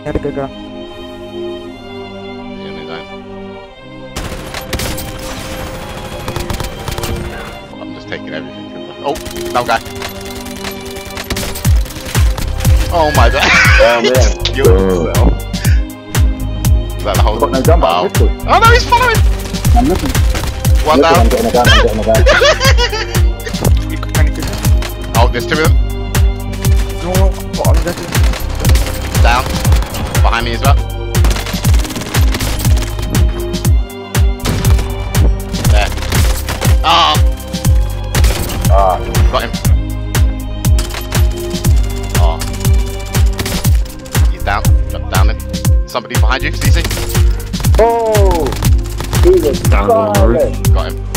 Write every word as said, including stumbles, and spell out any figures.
had a good gun. He's in his own. I'm just taking everything. Oh, no guy. Oh my god. Oh man. Killed himself. Is that the whole I've got no gun, but wow. I'm pistol. Oh no, he's following! I'm looking. One Looking, down. I'm getting a gun, I'm getting a gun. You got any good gun? Oh, there's two of them. No, no, bottom, that is... Down. Behind me as well. There. Ah! Ah, Got him. Oh. He's down. Drop down him. Somebody behind you, C C. oh! He was Down on the roof. silent. Got him.